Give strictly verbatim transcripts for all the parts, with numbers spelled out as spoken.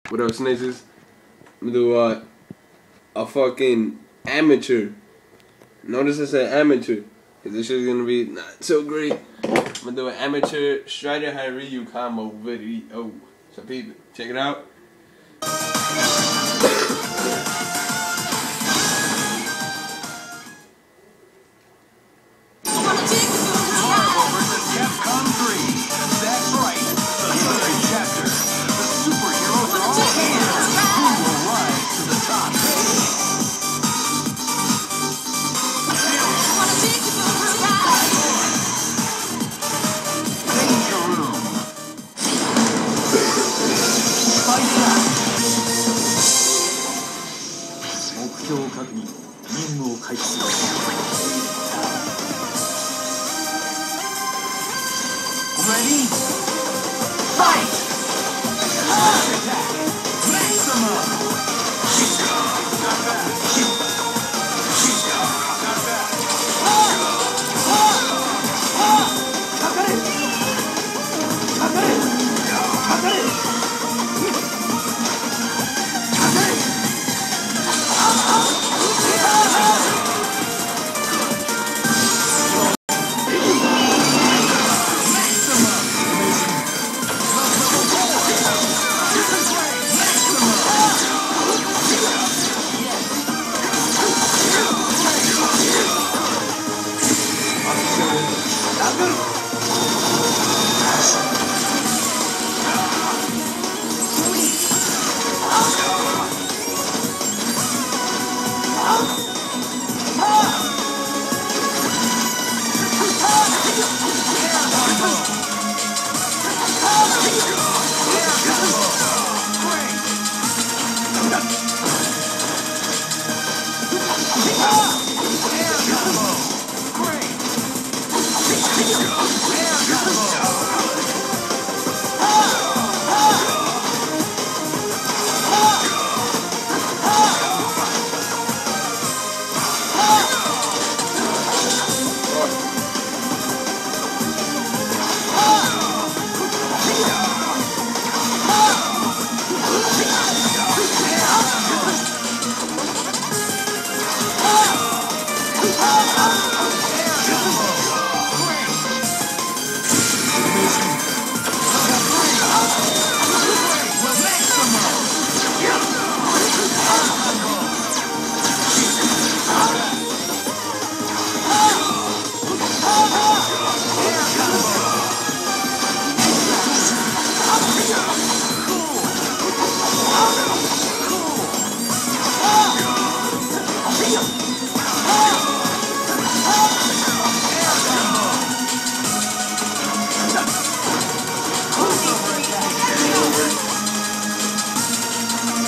What up, snitches? I'm gonna do uh, a fucking amateur. Notice I said amateur, cause this shit's gonna be not so great. I'm gonna do an amateur Strider High Ryu combo video. So people, check it out. Ready? Fight! Attack! Maximum! Not bad! Not bad! Hakare! Hakare! Hakare!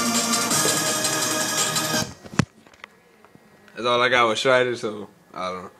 That's all I got with Strider, so I don't know.